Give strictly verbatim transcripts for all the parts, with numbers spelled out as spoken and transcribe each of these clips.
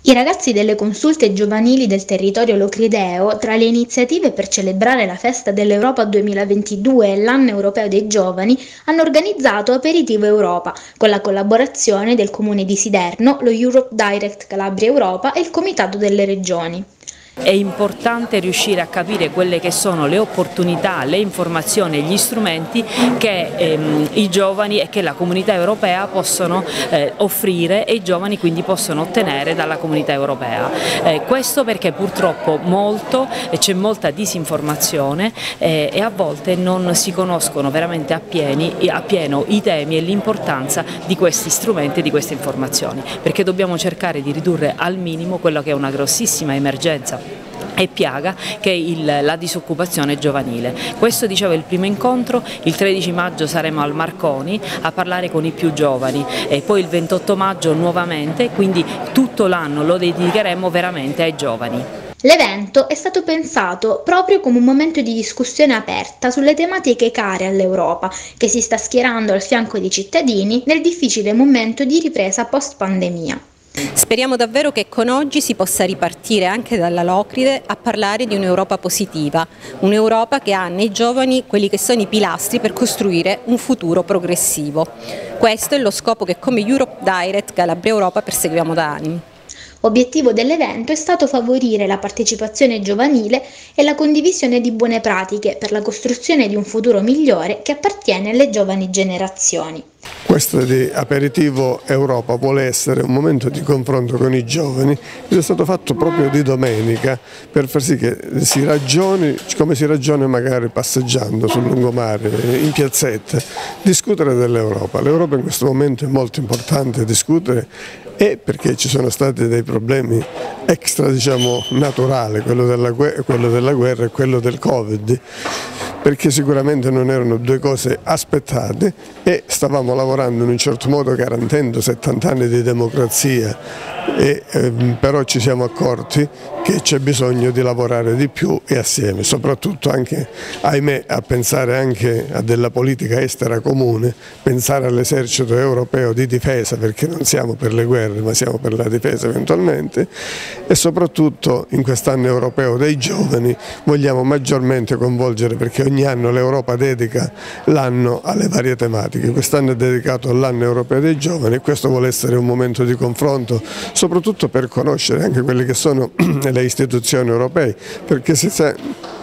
I ragazzi delle consulte giovanili del territorio locrideo, tra le iniziative per celebrare la festa dell'Europa duemilaventidue e l'anno europeo dei giovani, hanno organizzato Aperitivo Europa, con la collaborazione del Comune di Siderno, lo Europe Direct Calabria Europa e il Comitato delle Regioni. È importante riuscire a capire quelle che sono le opportunità, le informazioni e gli strumenti che ehm, i giovani e che la comunità europea possono eh, offrire e i giovani quindi possono ottenere dalla comunità europea. Eh, questo perché purtroppo molto c'è molta disinformazione eh, e a volte non si conoscono veramente a, pieni, a pieno i temi e l'importanza di questi strumenti e di queste informazioni, perché dobbiamo cercare di ridurre al minimo quello che è una grossissima emergenza e piaga che è il, la disoccupazione giovanile. Questo diceva il primo incontro, il tredici maggio saremo al Marconi a parlare con i più giovani e poi il ventotto maggio nuovamente, quindi tutto l'anno lo dedicheremo veramente ai giovani. L'evento è stato pensato proprio come un momento di discussione aperta sulle tematiche care all'Europa, che si sta schierando al fianco dei cittadini nel difficile momento di ripresa post-pandemia. Speriamo davvero che con oggi si possa ripartire anche dalla Locride a parlare di un'Europa positiva, un'Europa che ha nei giovani quelli che sono i pilastri per costruire un futuro progressivo. Questo è lo scopo che come Europe Direct Calabria Europa perseguiamo da anni. Obiettivo dell'evento è stato favorire la partecipazione giovanile e la condivisione di buone pratiche per la costruzione di un futuro migliore che appartiene alle giovani generazioni. Questo di Aperitivo Europa vuole essere un momento di confronto con i giovani ed è stato fatto proprio di domenica per far sì che si ragioni come si ragiona magari passeggiando sul lungomare, in piazzette, discutere dell'Europa. L'Europa in questo momento è molto importante discutere e perché ci sono stati dei problemi extra, diciamo, naturali, quello della, quello della guerra e quello del Covid, perché sicuramente non erano due cose aspettate e stavamo lavorando in un certo modo garantendo settanta anni di democrazia e eh, però ci siamo accorti che c'è bisogno di lavorare di più e assieme, soprattutto anche, ahimè, a pensare anche a della politica estera comune, pensare all'esercito europeo di difesa, perché non siamo per le guerre ma siamo per la difesa eventualmente, e soprattutto in quest'anno europeo dei giovani vogliamo maggiormente coinvolgere, perché ogni anno l'Europa dedica l'anno alle varie tematiche, quest'anno è dedicato all'anno europeo dei giovani e questo vuole essere un momento di confronto, soprattutto per conoscere anche quelle che sono le istituzioni europee, perché si, sa,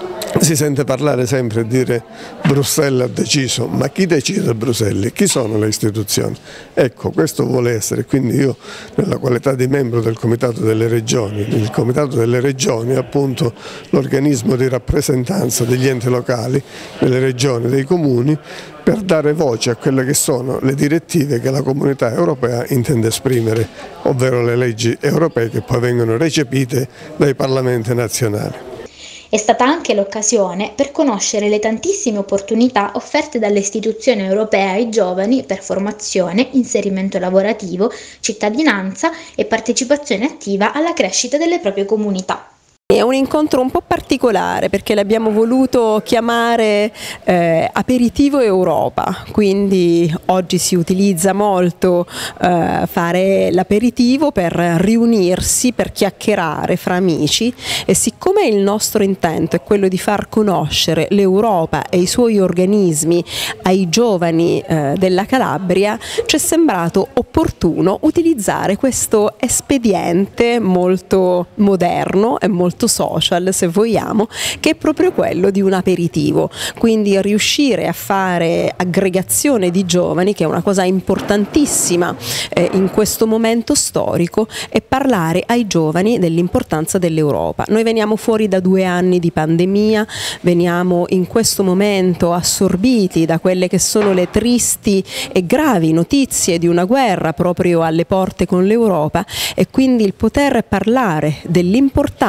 si sente parlare sempre e dire Bruxelles ha deciso, ma chi decide a Bruxelles? Chi sono le istituzioni? Ecco, questo vuole essere, quindi io nella qualità di membro del Comitato delle Regioni, il Comitato delle Regioni è appunto l'organismo di rappresentanza degli enti locali, delle regioni, dei comuni, per dare voce a quelle che sono le direttive che la comunità europea intende esprimere, ovvero le leggi europee che poi vengono recepite dai parlamenti nazionali. È stata anche l'occasione per conoscere le tantissime opportunità offerte dalle istituzioni europee ai giovani per formazione, inserimento lavorativo, cittadinanza e partecipazione attiva alla crescita delle proprie comunità. È un incontro un po' particolare perché l'abbiamo voluto chiamare eh, Aperitivo Europa, quindi oggi si utilizza molto eh, fare l'aperitivo per riunirsi, per chiacchierare fra amici e siccome il nostro intento è quello di far conoscere l'Europa e i suoi organismi ai giovani eh, della Calabria, ci è sembrato opportuno utilizzare questo espediente molto moderno e molto social, se vogliamo, che è proprio quello di un aperitivo, quindi riuscire a fare aggregazione di giovani, che è una cosa importantissima eh, in questo momento storico, e parlare ai giovani dell'importanza dell'Europa. Noi veniamo fuori da due anni di pandemia, veniamo in questo momento assorbiti da quelle che sono le tristi e gravi notizie di una guerra proprio alle porte con l'Europa e quindi il poter parlare dell'importanza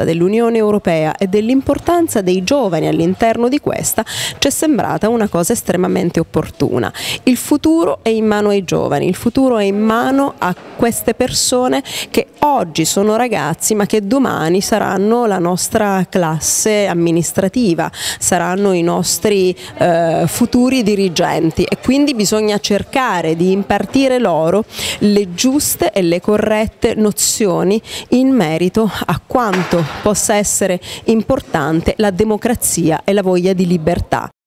dell'Unione Europea e dell'importanza dei giovani all'interno di questa ci è sembrata una cosa estremamente opportuna. Il futuro è in mano ai giovani, il futuro è in mano a queste persone che oggi sono ragazzi ma che domani saranno la nostra classe amministrativa, saranno i nostri eh, futuri dirigenti, e quindi bisogna cercare di impartire loro le giuste e le corrette nozioni in merito a quanto possa essere importante la democrazia e la voglia di libertà.